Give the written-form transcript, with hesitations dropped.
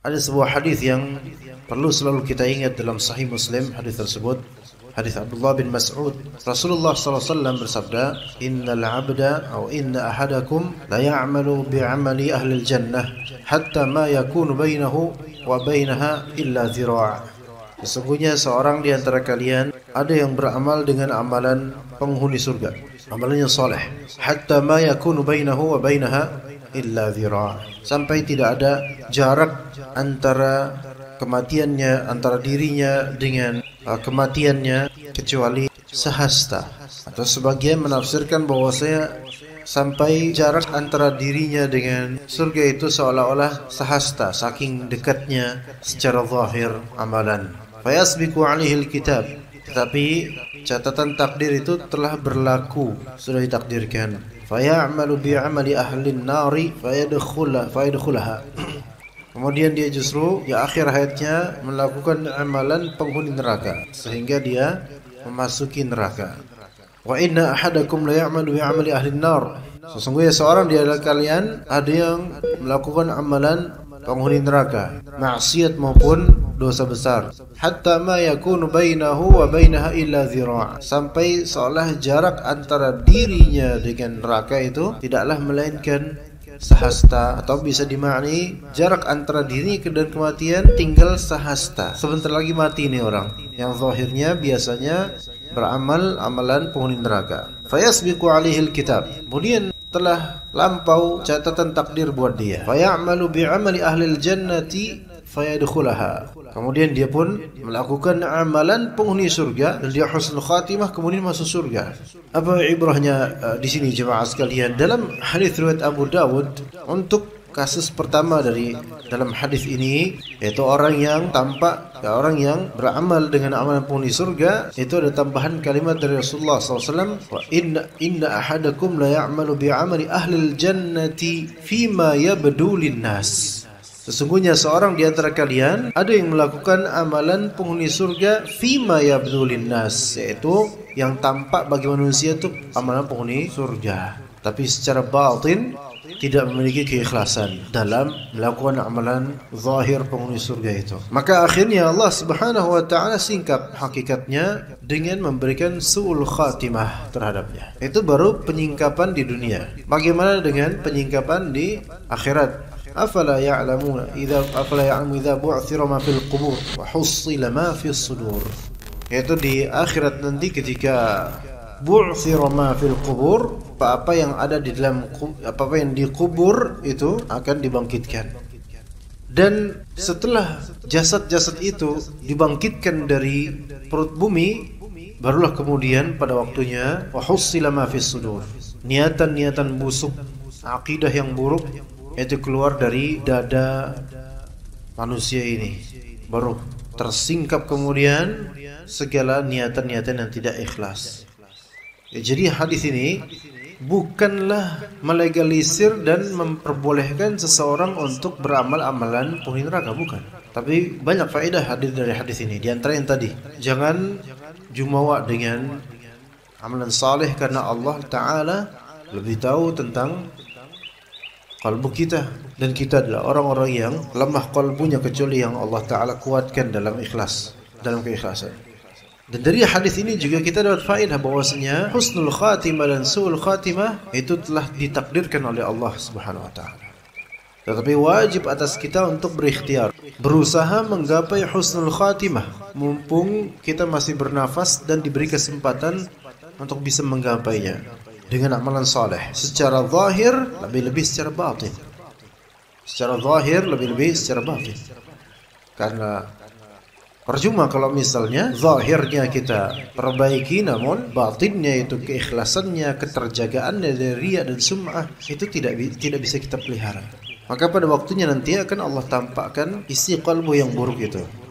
Ada sebuah hadis yang perlu selalu kita ingat dalam Sahih Muslim. Hadis tersebut hadis Abdullah bin Mas'ud. Rasulullah SAW bersabda, "Innal 'abda atau inna ahadakum la ya'malu bi'amali ahli al-jannah hatta ma yakunu bainahu wa bainaha illa zira'." Sesungguhnya seorang di antara kalian ada yang beramal dengan amalan penghuni surga, amalannya saleh, hatta ma yakunu bainahu wa bainaha illa zira', sampai tidak ada jarak antara kematiannya, antara dirinya dengan kematiannya kecuali sehasta. Atau sebagian menafsirkan bahwasanya sampai jarak antara dirinya dengan surga itu seolah-olah sehasta, saking dekatnya secara zahir amalan. Fayasbiqu 'alaihi al-kitab, tetapi catatan takdir itu telah berlaku, sudah ditakdirkan. Faya'malu bi'amali ahli an-nari fayadkhulaha. Kemudian dia justru di akhir hayatnya melakukan amalan penghuni neraka sehingga dia memasuki neraka. Wa inna ahadakum la ya'malu bi'amali ahli an-nar. Sesungguhnya seorang di antara kalian ada yang melakukan amalan penghuni neraka, maksiat maupun dosa besar, hatta ma yakunu bainahu wa bainaha illa zira', sampai seolah jarak antara dirinya dengan neraka itu tidaklah melainkan sehasta, atau bisa dimaknai jarak antara diri dan kematian tinggal sehasta. Sebentar lagi mati ini orang yang zahirnya biasanya beramal amalan penghuni neraka. Fayasbiqu 'alaihi al-kitab, kemudian telah lampau catatan takdir buat dia. Fayamalu bi'amali ahli al-jannati fayadkhulaha. Kemudian dia pun melakukan amalan penghuni surga dan dia husnul khatimah, kemudian masuk surga. Apa ibrahnya di sini jemaah sekalian? Dalam hadis riwayat Abu Dawud, untuk kasus pertama dari dalam hadis ini, yaitu orang yang tampak, orang yang beramal dengan amalan penghuni surga, itu ada tambahan kalimat dari Rasulullah SAW, wa inna ahadakum la ya'malu bi'amali ahli al-jannati fima yabdu lin-nas. Sesungguhnya seorang di antara kalian ada yang melakukan amalan penghuni surga fima yabdu lin-nas, yaitu yang tampak bagi manusia itu amalan penghuni surga, tapi secara batin tidak memiliki keikhlasan dalam melakukan amalan zahir penghuni surga itu. Maka akhirnya Allah Subhanahu wa taala singkap hakikatnya dengan memberikan su'ul khatimah terhadapnya. Itu baru penyingkapan di dunia. Bagaimana dengan penyingkapan di akhirat? Afala ya'lamu idza bu'thira ma fil qubur wa hussila ma fis sudur. Yaitu di akhirat nanti ketika bu'thira ma fil qubur, apa yang ada di dalam, apa yang dikubur itu akan dibangkitkan. Dan setelah jasad-jasad itu dibangkitkan dari perut bumi, barulah kemudian pada waktunya wa hussila ma fis sudur, niatan-niatan busuk, akidah yang buruk itu keluar dari dada manusia ini, baru tersingkap kemudian segala niatan-niatan yang tidak ikhlas. Ya, jadi hadis ini bukanlah melegalisir dan memperbolehkan seseorang untuk beramal amalan penghuni neraka, bukan. Tapi banyak faedah hadir dari hadis ini. Di antara yang tadi, jangan jumawa dengan amalan saleh, karena Allah Ta'ala lebih tahu tentang kalbu kita, dan kita adalah orang-orang yang lemah kalbunya kecuali yang Allah Ta'ala kuatkan dalam ikhlas, dalam keikhlasan. Dan dari hadis ini juga kita dapat faedah bahwasanya husnul khatimah dan su'ul khatimah itu telah ditakdirkan oleh Allah Subhanahu wa taala. Tetapi wajib atas kita untuk berikhtiar, berusaha menggapai husnul khatimah mumpung kita masih bernafas dan diberi kesempatan untuk bisa menggapainya dengan amalan saleh secara zahir, lebih-lebih secara batin. Secara zahir, lebih-lebih secara batin. Karena percuma kalau misalnya zahirnya kita perbaiki, namun batinnya itu keikhlasannya, keterjagaannya dari riya dan sum'ah itu tidak bisa kita pelihara. Maka pada waktunya nanti akan Allah tampakkan isi kalbu yang buruk itu.